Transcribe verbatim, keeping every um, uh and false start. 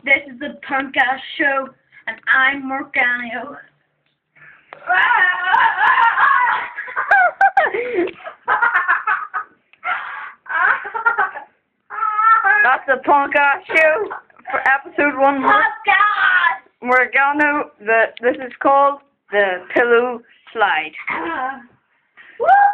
This is the punkass show, and I'm Morgano. That's the punkass show for episode one. Punkass! Morgano. The this is called the pillow slide. Uh, woo!